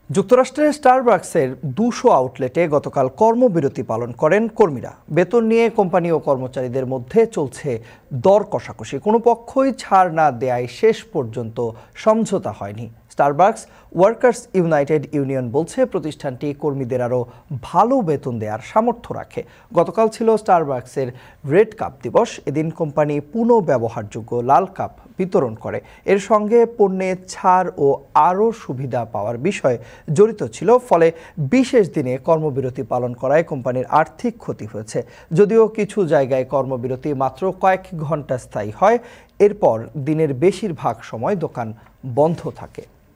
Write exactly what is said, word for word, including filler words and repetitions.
যুক্তরাষ্ট্রের স্টারবাকসের দুশো আউটলেটে গতকাল কর্মবিরতি পালন করেন কর্মীরা। বেতন নিয়ে কোম্পানি ও কর্মচারীদের মধ্যে চলছে দর কষাকষি। কোনো পক্ষই ছাড় না দেয়ায় শেষ পর্যন্ত সমঝোতা হয়নি। স্টারবাকস ওয়ার্কার্স ইউনাইটেড ইউনিয়ন বলছে প্রতিষ্ঠানটি কর্মীদের আরও ভালো বেতন দেওয়ার সামর্থ্য রাখে। গতকাল ছিল স্টারবাকসের রেড কাপ দিবস। এদিন কোম্পানি পুনঃব্যবহারযোগ্য লাল কাপ বিতরণ করে। এর সঙ্গে পণ্যে ছাড় ও আরও সুবিধা পাওয়ার বিষয় জড়িত ছিল। ফলে বিশেষ দিনে কর্মবিরতি পালন করায় কোম্পানির আর্থিক ক্ষতি হয়েছে। যদিও কিছু জায়গায় কর্মবিরতি মাত্র কয়েক ঘন্টা স্থায়ী হয়, এরপর দিনের বেশিরভাগ সময় দোকান বন্ধ থাকে।